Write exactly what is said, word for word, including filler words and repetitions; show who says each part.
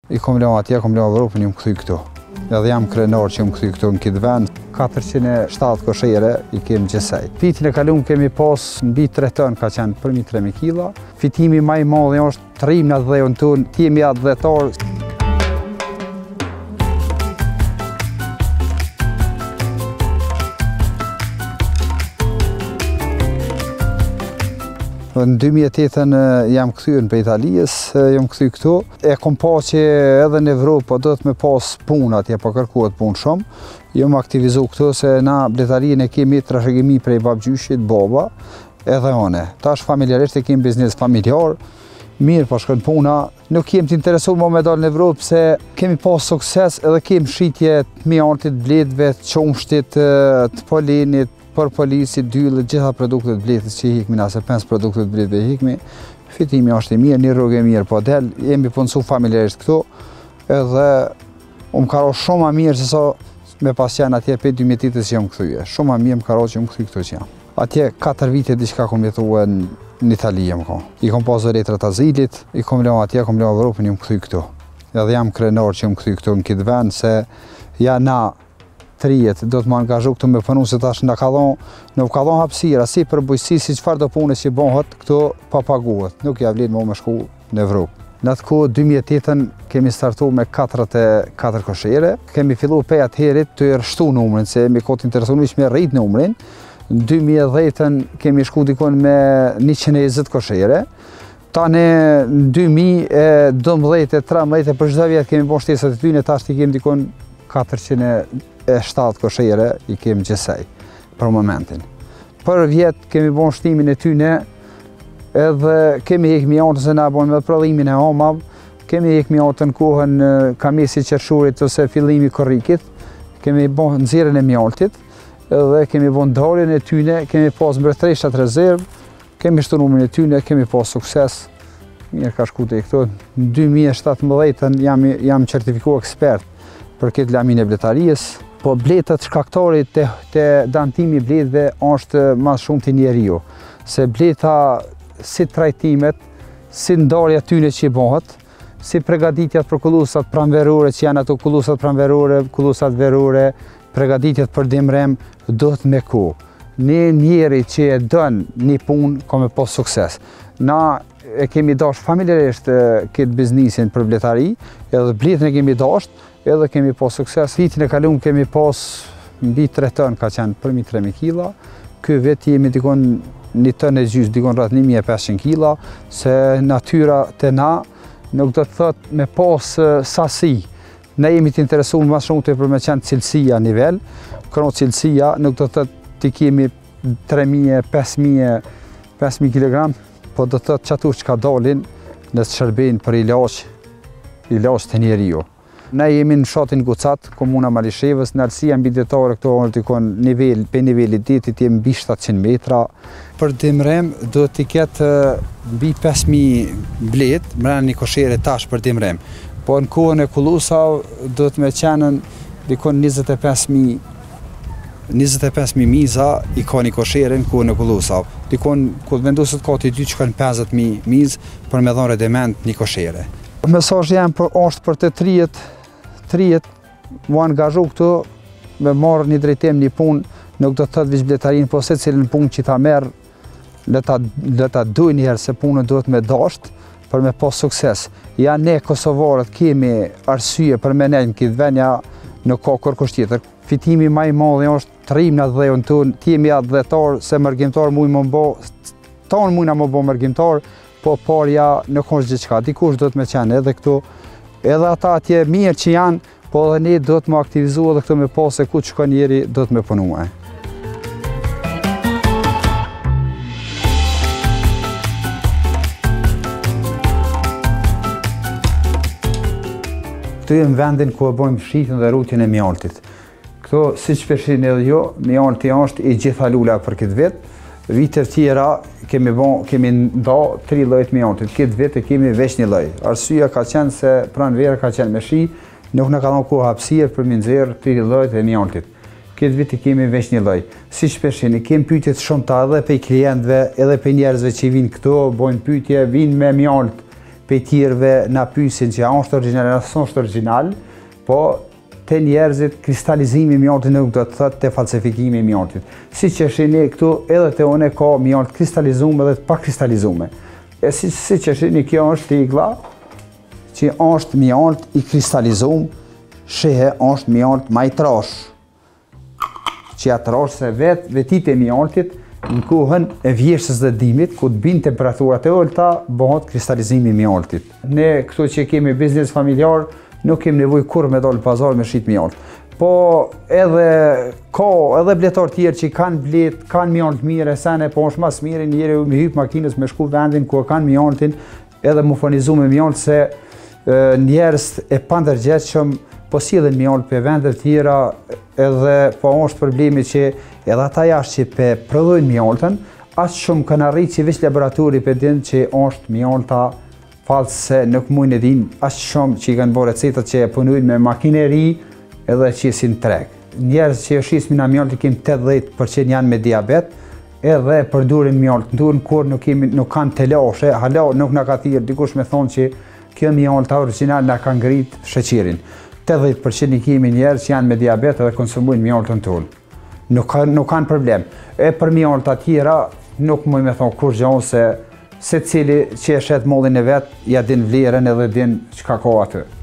Speaker 1: I kom lënë atje, kom lënë Evropën, jam kthy këtu. Edhe jam krenar që jam kthy këtu në këtë vend. katërqind e shtatë koshere i kemi gjësej. Vitin e kaluar kemi pas mbi tre ton ka qenë për mbi tre mijë kila. Fitimi më i madh është trim në dhëun ton, ti jemi atë dhjetor. Në dy mijë e tetën jam kthyer në Italijës, jam kthy këtu. E kom pa që edhe në Evropë do të me pas punë atje, po kërkohet punë shumë. Jam aktivizu këtu se na bletarinë e kemi trashëgimi prej babgjyshit, baba, edhe one. Tash familjarisht e kemi biznes familjar, mirë po shkon puna. Nuk jem të interesuar më me dalë në Evropë se kemi pas sukses edhe kemi shitje të mjartit, bletëve, të qumshtit, të polenit, për polici, dyllë, gjitha produktet bletës që i hikmi, nëse pens produktet bletëve i hikmi, fitimi është i mirë, një rrugë e mirë, po del, jemi punësu familjarisht këtu, edhe umë karo shumë a mirë se sa me pas qenë atje për dy mjetitës që jam këthyje. Shumë a mirë më karo që jam këthy këtu që jam. Atje katër vite diçka kom jetuë në Itali jam ko. I kom pasur letrat azilit, i kom lënë atje, kom lënë Evropën, jam këthy këtu. Edhe jam krenar që jam këthy këtu në këtë vend, se ja na trijet do të më angazhu këtu me punu se tash në ka dhonë, nuk ka dhonë hapësira, si për bujësi, si qëfar do punës që bëhet, këtu pa paguhet, nuk ja vlinë më me shku në Evropë. Në atë kohë dy mijë e tetën kemi startu me katërt e katër koshere, kemi fillu pej atëherit të rështu numrin, se mi kotë interesonu ishme rrit numrin. Në dy mijë e dhjetën kemi shku dikon me njëqind e njëzet koshere, tani në dy mijë e dëmbëdhjetë, tridhjetë për çdo vjet kemi bon shtesat e tyne, tash i kemi dikon katërqind e shtatë koshere i kemi gjësej për momentin. Për vjet kemi bon shtimin e tyne edhe kemi hek mjantën se na bon me prodhimin e homav, kemi hek mjantën kohën kamesi qershurit ose fillimi korrikit, kemi bon nxjerrjen e mjaltit edhe kemi bon daljen e tyne, kemi pas mbretëreshat rezervë, kemi shtu numrin e tyne, kemi pas sukses. Mirë ka shku te këto. Në dy mijë e shtatëmbëdhjetë jam, jam certifikuar ekspert për këtë lamin e bletarijës. Po bletët shkaktarit të, të dantimi bletëve është mas shumë të njeriu. Se bleta si trajtimet, si ndarja tyne që i bëhet, si pregaditjat për kullusat pranverore që janë ato kullusat pranverore, kullusat verore, pregaditjat për dimrem, do të me ku. Një njeri që e dënë një punë, ka me pas sukses. Na e kemi dash familjarisht këtë biznisin për bletari, edhe bletën e kemi dash, edhe kemi pas sukses. Vitin e kaluar kemi pas mbi tre ton ka qenë për mbi tre mijë kila. Ky vit jemi dikon një ton e gjys, dikon rreth një mijë e pesëqind kila, se natyra te na nuk do të thot me pas sasi. Ne jemi të interesuar më shumë të për me qenë cilësia nivel, kërno cilësia nuk do të thot të kemi tre mijë, pesë mijë kilogram, po do të thot qatu që ka dalin në të shërbejnë për ilaç, ilaç të njeriu. Ne jemi në fshatin Gucat, komuna Malishevës, në Alsia mbi detare këto është dikon nivel, pe nivelit detit jemi mbi shtatëqind metra. Për dimrem do t'i ketë mbi pesë mijë blet, mbrana një koshere tash për dimrem. Po në kohën e kullusav do të me qenën dikon njëzet e pesë mijë miza i ka një koshere në kohën e kullusav. Dikon kur vendoset ka të dy që kanë pesëdhjetë mijë mizë për me dhonë rediment një koshere. Mesazhi jam për është për të trijet trijet mu angazhu këtu me marrë një drejtim një punë, nuk do të thot veç bletarin, po se cilën punë që ta merë, le ta, le ta duj njëherë se punën duhet me dasht për me pas sukses. Ja ne Kosovarët kemi arsye për me nejnë këtë venja në ka kërkush tjetër. Fitimi më i madh është trim në dhëun tonë, ti jemi atë dhjetar se mërgjimtar muj më bo, tonë mujna më bo mërgjimtar, po parja nuk është gjithçka, dikush do të me qenë edhe këtu, edhe ata atje mirë që janë, po edhe ne do të më aktivizu edhe këtu me pas se ku që ka njeri do të me punue. Këtu jemë vendin ku e bojmë shitën dhe rutjen e mjaltit. Këtu, si që përshin edhe jo, mjalti është i gjitha lula për këtë vit. Vitër tjera kemi, bon, kemi nda tri llojet mjaltit, këtë vit e kemi veç një lloj. Arsyeja ka qenë se pranë verë ka qenë me shi, nuk në ka dhënë kohë hapësirë për me nxjerrë tri llojet e mjaltit. Këtë vit e kemi veç një lloj. Si që përshin, kemi pyetjet shumëta edhe pe klientëve, edhe pe njerëzve që vinë këtu, bojnë pyetje, vinë me mjalt pe tjerëve na pyesin që a është original, a është original, po te njerëzit kristalizimi i mjaltit nuk do të thotë te falsifikimi i mjaltit. Siç e shihni këtu, edhe te une ka mjalt kristalizuar edhe të pakristalizuar. E si siç e shihni, kjo është tigla që është mjalt i kristalizuar, shehe është mjalt më i trash. Që ja trash se vet vetit e mjaltit në kohën e vjeshtës dhe dimit, ku të bin temperaturat e ulta, bëhet kristalizimi i mjaltit. Ne këtu që kemi biznes familjar, nuk kemi nevojë kur me dalë në pazar me shit mjalt. Po edhe ka edhe bletar tjerë që kanë blet, kanë mjalt mirë, sene po është mas mirë njëri me hyp makinës me shku vendin ku kanë mjaltin, edhe mu furnizu me mjalt se e, njerëz e pandërgjegjshëm po sillen mjalt pe vende tjera, edhe po është problemi që edhe ata jashtë që pe prodhojnë mjaltën, aq shumë kanë arritë që veç laboratori pe din që është mjalta falë se nuk mujnë e din aq shumë që i kanë bërë recetat që e punojnë me makineri edhe që si në treg. Njerëz që shismin na mjalti kemi tetëdhjetë përqind janë me diabet, edhe përdurin mjalt, ndurin kur nuk, kemi, nuk kanë telashe, hala nuk na ka thirrë dikush me thonë që kjo mjalta original na ka ngrit sheqerin. tetëdhjetë përqind i kemi njerëz që janë me diabet edhe konsumojnë mjaltën tonë. Nuk, ka, nuk kanë problem. E për mjalta tjera nuk muj me thonë kur gjonë se se cili që e shet mollin e vet, ja din vlerën edhe din çka ka aty.